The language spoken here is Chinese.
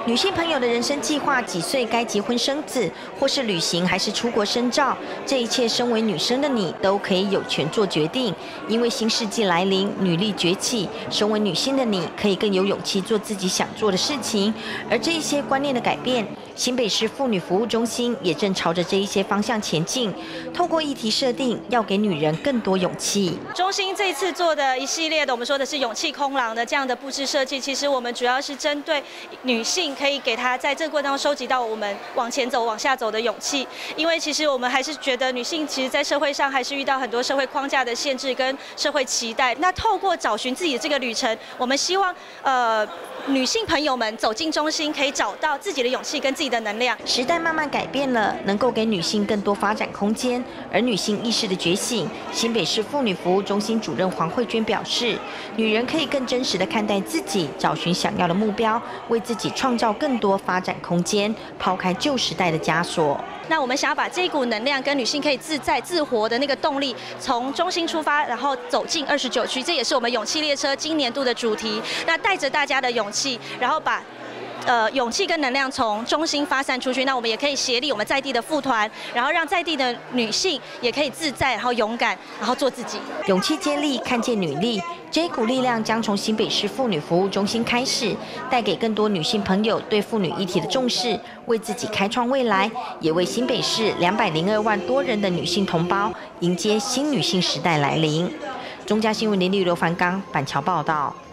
女性朋友的人生计划，几岁该结婚生子，或是旅行还是出国深造，这一切身为女生的你都可以有权做决定。因为新世纪来临，女力崛起，身为女性的你可以更有勇气做自己想做的事情。而这一些观念的改变，新北市妇女服务中心也正朝着这一些方向前进。透过议题设定，要给女人更多勇气。 中心这一次做的一系列的，我们说的是勇气空廊的这样的布置设计，其实我们主要是针对女性。可以给她在这个过程当中收集到我们往前走、往下走的勇气，因为其实我们还是觉得女性其实在社会上还是遇到很多社会框架的限制跟社会期待。那透过找寻自己的这个旅程，我们希望女性朋友们走进中心，可以找到自己的勇气跟自己的能量。 时代慢慢改变了，能够给女性更多发展空间。而女性意识的觉醒，新北市妇女服务中心主任黄慧娟表示，女人可以更真实的看待自己，找寻想要的目标，为自己创造更多发展空间，抛开旧时代的枷锁。 那我们想要把这一股能量跟女性可以自在自活的那个动力，从中心出发，然后走进29区，这也是我们勇气列车今年度的主题。那带着大家的勇气，然后把勇气跟能量从中心发散出去。那我们也可以协力我们在地的妇团，然后让在地的女性也可以自在，然后勇敢，然后做自己。 勇气接力，看见女力。这一股力量将从新北市妇女服务中心开始，带给更多女性朋友对妇女议题的重视，为自己开创未来，也为新北市202万多人的女性同胞迎接新女性时代来临。中嘉新闻林立刘凡刚板桥报道。